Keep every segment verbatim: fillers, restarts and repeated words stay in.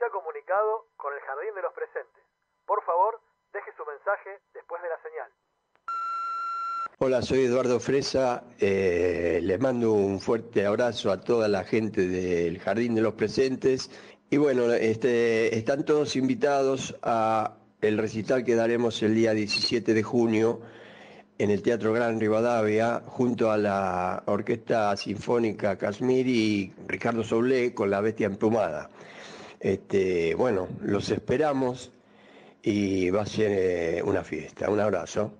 se ha comunicado con el Jardín de los Presentes. Por favor, deje su mensaje después de la señal. Hola, soy Eduardo Fresa. Eh, les mando un fuerte abrazo a toda la gente del Jardín de los Presentes. Y bueno, este, están todos invitados a el recital que daremos el día diecisiete de junio en el Teatro Gran Rivadavia, junto a la Orquesta Sinfónica Kashmiri y Ricardo Soulé con La Bestia Emplumada. Este, bueno, los esperamos y va a ser eh, una fiesta. Un abrazo.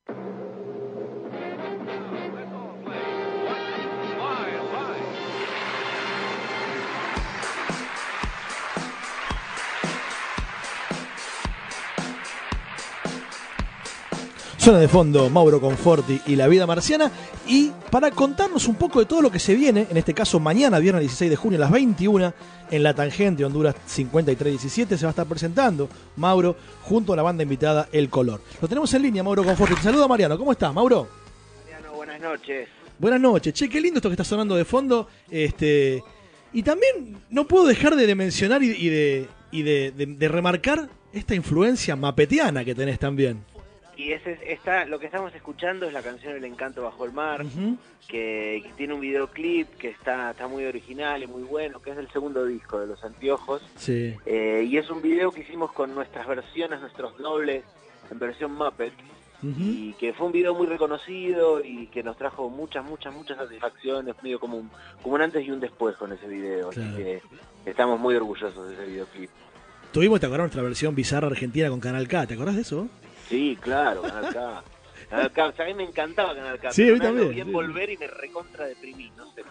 Suena de fondo Mauro Conforti y La Vida Marciana, y para contarnos un poco de todo lo que se viene, en este caso mañana, viernes dieciséis de junio a las veintiuna, en La Tangente, Honduras cincuenta y tres diecisiete, se va a estar presentando Mauro junto a la banda invitada El Color. Lo tenemos en línea, Mauro Conforti. Te saluda Mariano. ¿Cómo estás, Mauro? Mariano, buenas noches. Buenas noches. Che, qué lindo esto que está sonando de fondo. Este, y también no puedo dejar de, de mencionar y, y, de, y de, de, de remarcar esta influencia mapetiana que tenés también. Y ese está, lo que estamos escuchando es la canción El Encanto Bajo el Mar, uh-huh. que, que tiene un videoclip que está, está muy original y muy bueno, que es el segundo disco de Los Anteojos. Sí. Eh, y es un video que hicimos con nuestras versiones, nuestros dobles, en versión Muppet, uh-huh. y que fue un video muy reconocido y que nos trajo muchas, muchas, muchas satisfacciones, medio como un, como un antes y un después con ese video. Claro. Así que estamos muy orgullosos de ese videoclip. Tuvimos, ¿te acordás, nuestra versión bizarra argentina con Canal K? ¿Te acordás de eso? Sí, claro, Canal K. Canal K, o sea, a mí me encantaba Canal K. Sí, a mí también. Lo vi envolver y me recontra deprimí, no sé.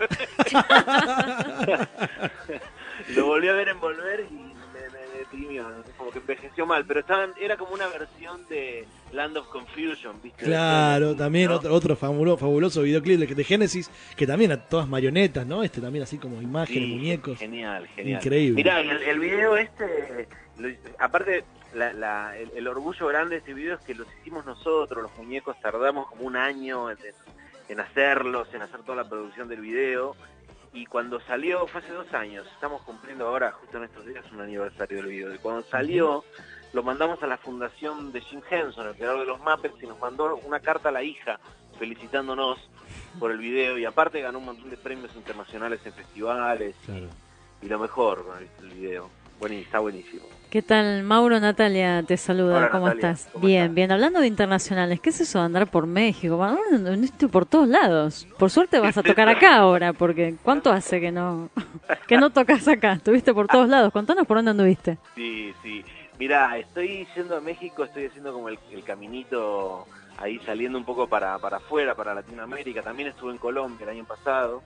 Lo volví a ver envolver y me, me deprimió, no sé, como que envejeció mal, pero estaban, era como una versión de Land of Confusion, ¿viste? Claro, Genesis, también ¿no? otro, otro fabuloso, fabuloso videoclip de, de Genesis, que también a todas marionetas, ¿no? Este también así como imágenes, sí, muñecos. Genial, genial. Increíble. Mirá, el, el video este, lo, aparte... La, la, el, el orgullo grande de este video es que los hicimos nosotros, los muñecos, tardamos como un año en, en hacerlos, en hacer toda la producción del video, y cuando salió, fue hace dos años, estamos cumpliendo ahora, justo en estos días, un aniversario del video, y cuando salió, lo mandamos a la fundación de Jim Henson, el creador de los Muppets, y nos mandó una carta a la hija, felicitándonos por el video, y aparte ganó un montón de premios internacionales en festivales, claro. y, y lo mejor con el, el video. Bueno, está buenísimo. ¿Qué tal, Mauro? Natalia te saluda. Hola, ¿Cómo Natalia. estás? ¿Cómo bien, estás? bien. Hablando de internacionales, ¿qué es eso de andar por México? Andiste por todos lados. Por suerte vas a tocar acá ahora, porque ¿cuánto hace que no que no tocas acá? Estuviste por todos lados. Contanos por dónde anduviste. Sí, sí. Mirá, estoy yendo a México, estoy haciendo como el, el caminito ahí saliendo un poco para, para afuera, para Latinoamérica. También estuve en Colombia el año pasado.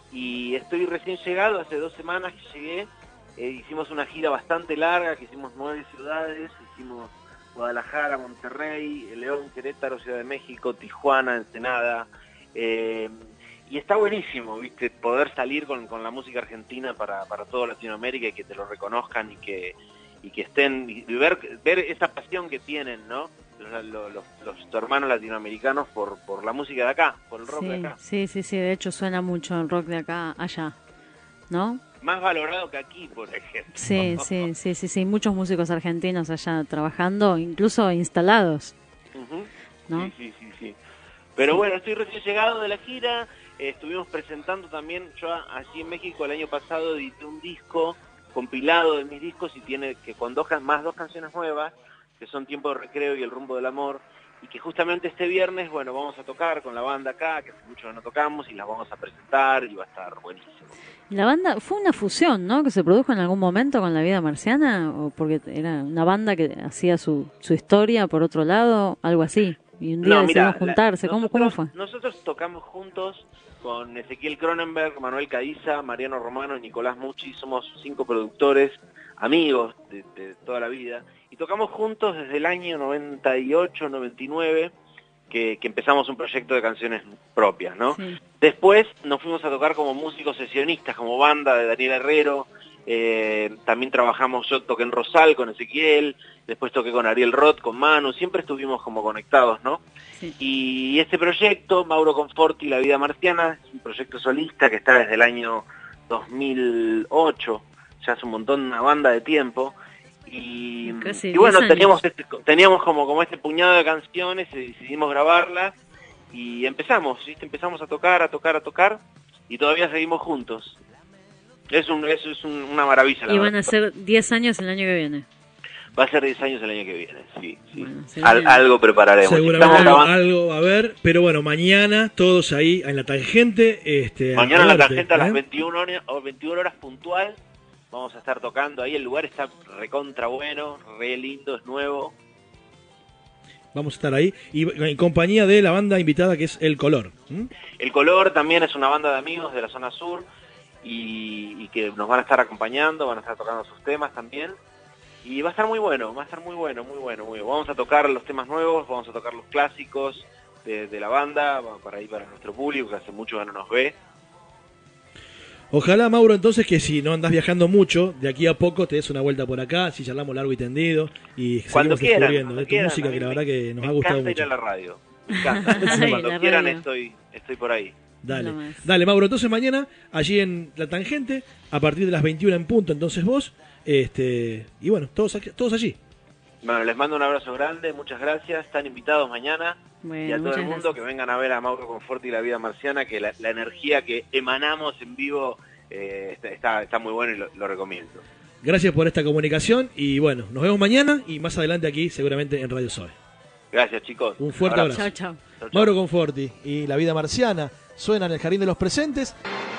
Y estoy recién llegado, hace dos semanas que llegué. Eh, hicimos una gira bastante larga, que hicimos nueve ciudades, hicimos Guadalajara, Monterrey, León, Querétaro, Ciudad de México, Tijuana, Ensenada, eh, y está buenísimo, viste, poder salir con, con la música argentina para, para toda Latinoamérica y que te lo reconozcan y que y que estén, y ver, ver esa pasión que tienen, ¿no? Los, los, los, los hermanos latinoamericanos por, por la música de acá, por el rock sí, de acá. Sí, sí, sí, de hecho suena mucho el rock de acá allá, ¿no? Más valorado que aquí, por ejemplo. Sí, sí, sí, sí, sí, muchos músicos argentinos allá trabajando, incluso instalados. Uh-huh. ¿No? Sí, sí, sí, sí. Pero sí. Bueno, estoy recién llegado de la gira, eh, estuvimos presentando también, yo allí en México el año pasado edité un disco compilado de mis discos y tiene que con dos más dos canciones nuevas, que son Tiempo de Recreo y El Rumbo del Amor, y que justamente este viernes, bueno, vamos a tocar con la banda acá, que hace mucho que no tocamos, y las vamos a presentar y va a estar buenísimo. La banda fue una fusión, ¿no? Que se produjo en algún momento con La Vida Marciana, o porque era una banda que hacía su, su historia por otro lado, algo así. Y un día no, decidieron mira, juntarse. La, ¿Cómo, nosotros, ¿Cómo fue? Nosotros tocamos juntos con Ezequiel Cronenberg, Manuel Cadiza, Mariano Romano y Nicolás Mucci. Somos cinco productores, amigos de, de toda la vida. Y tocamos juntos desde el año noventa y ocho, noventa y nueve, que, que empezamos un proyecto de canciones propias, ¿no? Sí. Después nos fuimos a tocar como músicos sesionistas, como banda de Daniel Herrero. Eh, también trabajamos, yo toqué en Rosal con Ezequiel, después toqué con Ariel Roth, con Manu, siempre estuvimos como conectados, ¿no? Sí. Y este proyecto, Mauro Conforti, La Vida Marciana, es un proyecto solista que está desde el año dos mil ocho ya hace un montón, una banda de tiempo. Y, Casi y bueno, diez años. teníamos este, teníamos como, como este puñado de canciones y decidimos grabarlas y empezamos, ¿viste? Empezamos a tocar, a tocar, a tocar y todavía seguimos juntos. Es, un, es, es un, una maravilla. La Y van verdad. a ser diez años el año que viene. Va a ser diez años el año que viene, sí. sí. Bueno, se Al, viene. algo prepararemos. Seguramente Estamos algo, grabando- algo va a haber, pero bueno, mañana todos ahí en la tangente. Este, Mañana en la verte, tarjeta a las ¿eh? veintiuna horas, o veintiuna horas puntual vamos a estar tocando ahí. El lugar está recontra bueno, re lindo, es nuevo. Vamos a estar ahí. Y en compañía de la banda invitada que es El Color. ¿Mm? El Color también es una banda de amigos de la zona sur y, y que nos van a estar acompañando, van a estar tocando sus temas también. Y va a estar muy bueno, va a estar muy bueno, muy bueno, muy bueno. Vamos a tocar los temas nuevos, vamos a tocar los clásicos de, de la banda, va para ahí para nuestro público que hace mucho que no nos ve. Ojalá, Mauro, entonces que si no andás viajando mucho, de aquí a poco te des una vuelta por acá, si charlamos largo y tendido y Cuando seguimos quieran, descubriendo cuando de tu quieran, música a que mí la me- verdad que nos me ha gustado encanta ir mucho. a la radio, me encanta. Ay, Cuando la quieran radio. estoy, estoy por ahí. Dale, Lo más. dale, Mauro. Entonces mañana, allí en La Tangente, a partir de las veintiuna en punto, entonces vos, este y bueno, todos, aquí- todos allí. Bueno, les mando un abrazo grande, muchas gracias, están invitados mañana Bueno, y a todo muchas el mundo gracias. que vengan a ver a Mauro Conforti y la vida marciana, que la, la energía que emanamos en vivo eh, está, está, está muy bueno y lo, lo recomiendo. Gracias por esta comunicación y bueno, nos vemos mañana y más adelante aquí seguramente en Radio Soy. Gracias, chicos. Un fuerte abrazo. Chao, chao. Chau, chau. Mauro Conforti y La Vida Marciana suena en el Jardín de los Presentes.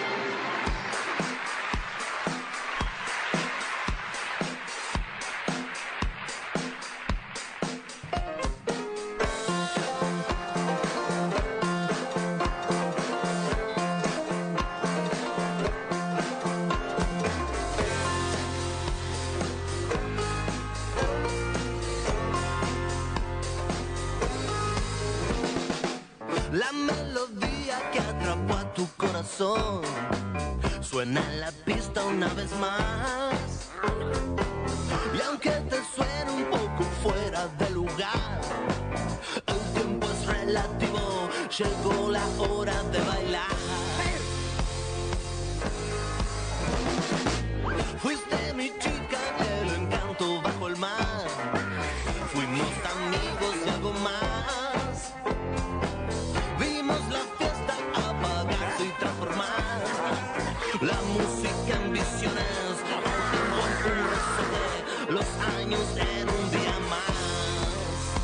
La melodía que atrapó a tu corazón suena en la pista una vez más. Y aunque te suene un poco fuera de lugar, el tiempo es relativo, llegó la hora de bailar. Fuiste mi chica, el encanto bajo el mar. Fuimos amigos y algo más. Vimos la fiesta apagarse y transformar la música en visiones, el tiempo en un resorte, los años en un día más.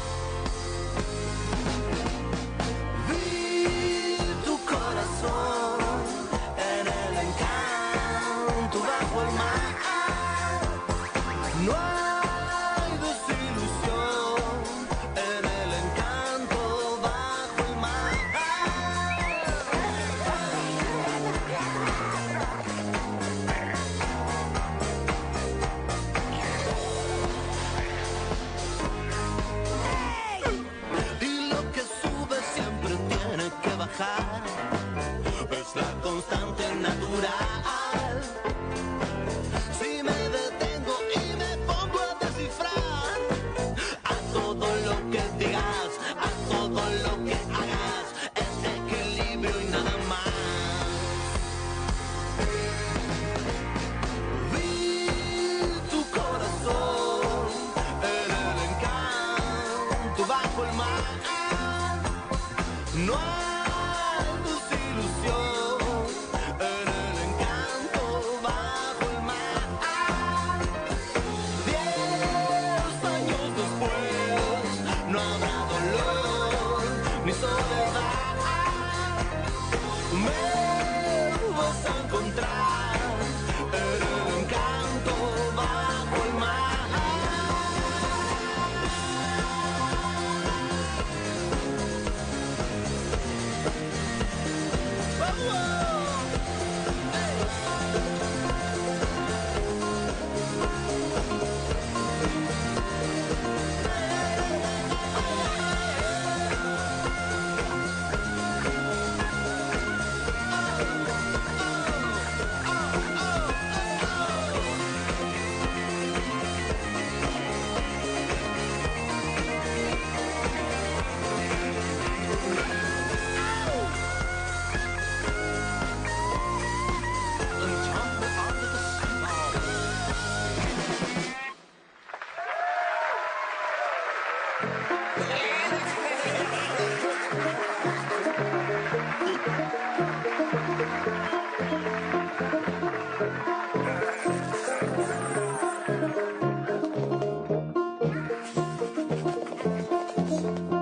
Vi tu corazón en el encanto bajo el mar. No hay desilusión en el encanto bajo el mar. Y lo que sube siempre tiene que bajar, es la constante natural. Si me detengo y me pongo a descifrar a todo lo que digas, a todo lo que hagas, es equilibrio y nada más. Vi tu corazón en el encanto bajo el mar. No hay desilusión en el encanto bajo el mar. Diez años después no habrá dolor ni soledad. Me vas a encontrar en el encanto bajo el mar. Thank you.